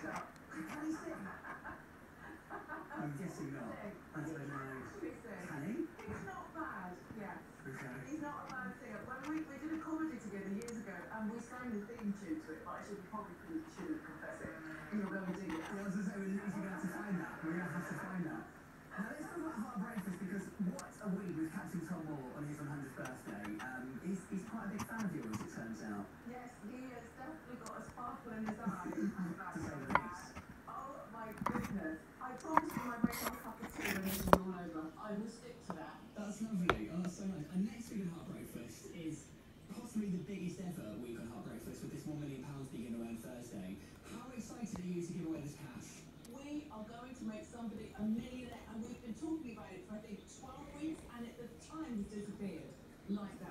Can he sing? I'm guessing not. I don't know. Can he? He's not bad, yeah. Okay. He's not a bad singer. When we did a comedy together years ago, and we sang the theme tune to it, but I probably shouldn't confess it. You're going to do it. Yeah, I was going to say, we're going to have to find that. We're going to have to find that. Now, let's talk about Heart Breakfast, because what a week with Captain Tom Moore on his 100th birthday. He's quite a big fan of yours, it turns out. Yes, he has definitely got a sparkle in his eye. To say the least. Oh my goodness. I promised him I'd make him a cup of tea when this is all over. I will stick to that. That's lovely. Oh, that's so nice. And next week on Heart Breakfast is possibly the biggest ever week on Heart Breakfast, with this £1 million being given away on Thursday. How excited are you to give away this cash? We are going to make somebody a millionaire, and we've been talking about it for I think 12 weeks, and at the time has disappeared like